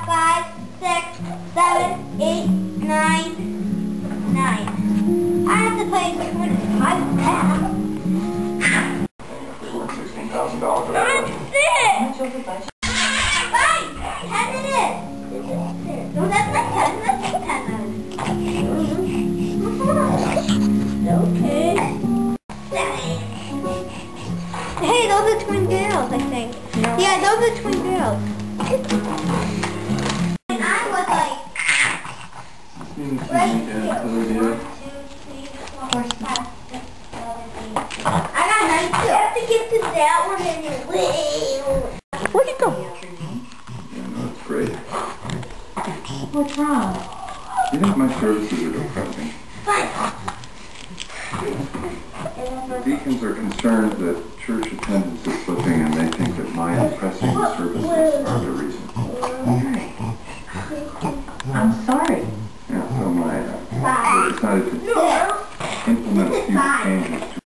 5, 6, 7, 8, 9, 9. I have to play 25 pounds. $16,000. That's it! Fine! 10 it is! No, that's not 10. That's 10. Okay. Hey, those are twin girls, I think. No. Yeah, those are twin girls. And I was like... right here. 1, 2, 3, 4, 5, 6, 7, 8. I got 9 too. You have to get to that one and you will. Where'd you go? Yeah, no, it's great. What's wrong? You think my services are depressing? Fine. The deacons are concerned that church attendance is slipping and they think that my depressing services are the reason. I'm sorry. Yeah, so they decided to implement a few changes to